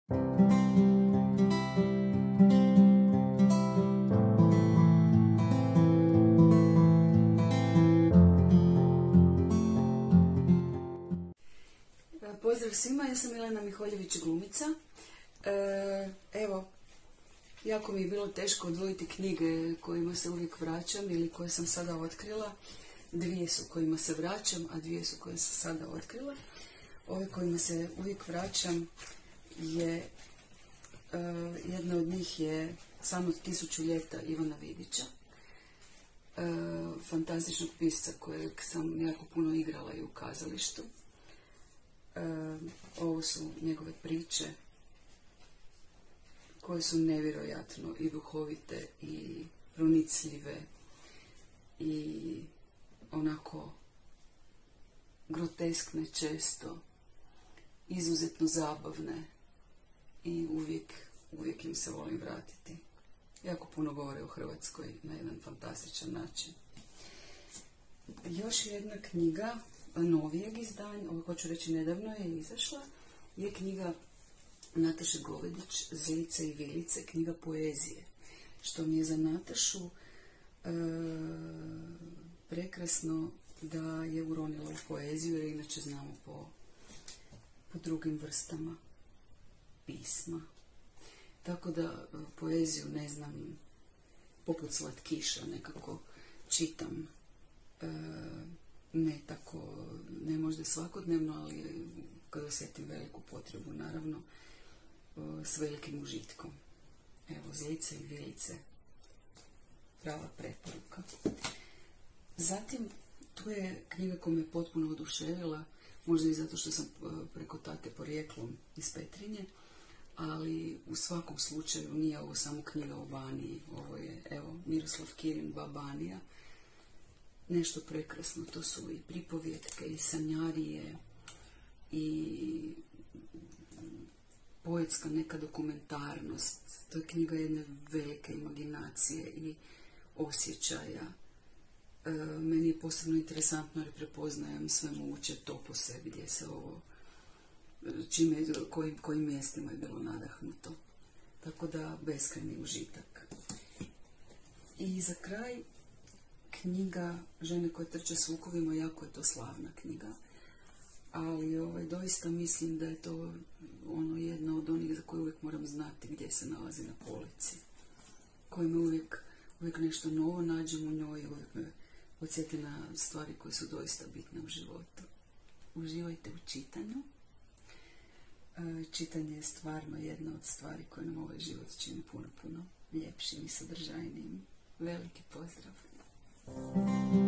Pozdrav svima, ja sam Milena Miholjević, glumica. Evo, jako mi je bilo teško odvojiti knjige kojima se uvijek vraćam ili koje sam sada otkrila. Dvije su kojima se vraćam, a dvije su koje sam sada otkrila. Ove kojima se uvijek vraćam je, jedna od njih je Samo 1000 ljeta Ivana Vidića. Fantastičnog pisca kojeg sam jako puno igrala i u kazalištu. Ovo su njegove priče koje su nevjerojatno i duhovite i pronicljive i onako groteskne često, izuzetno zabavne i uvijek im se volim vratiti. Jako puno govore o Hrvatskoj na jedan fantastičan način. Još jedna knjiga novijeg izdanja, ovo hoću reći nedavno je izašla, je knjiga Nataše Govedić Zlice i vilice, knjiga poezije, što mi je za Natašu prekrasno da je uronila u poeziju, jer inače znamo po drugim vrstama pisma. Tako da poeziju ne znam, poput slatkiša nekako čitam, ne tako, ne možda svakodnevno, ali kada osjetim veliku potrebu, naravno, s velikim užitkom. Evo, Zlice i vilice, prava preporuka. Zatim, tu je knjiga koja me potpuno oduševila, možda i zato što sam preko tate porijeklom iz Petrinje, ali u svakom slučaju nije ovo samo knjiga o Baniji, ovo je, evo, Miroslav Kirin, Banija. Nešto prekrasno, to su i pripovjetke, i sanjarije, i poetska neka dokumentarnost. To je knjiga jedne velike imaginacije i osjećaja. Meni je posebno interesantno jer prepoznajem sve moguće to po sebi, gdje se ovo, kojim mjestima je bilo nadahnuto. Tako da, beskrajni užitak. I za kraj, knjiga Žene koje trče s vukovima, jako je to slavna knjiga, ali doista mislim da je to jedna od onih za koje uvijek moram znati gdje se nalazi na polici, koji me uvijek nešto novo nađem u njoj, uvijek me podsjeti na stvari koje su doista bitne u životu. Uživajte u čitanju. Čitanje je stvarno jedna od stvari koje nam ovaj život čini puno ljepšim i sadržajnijim. Veliki pozdrav!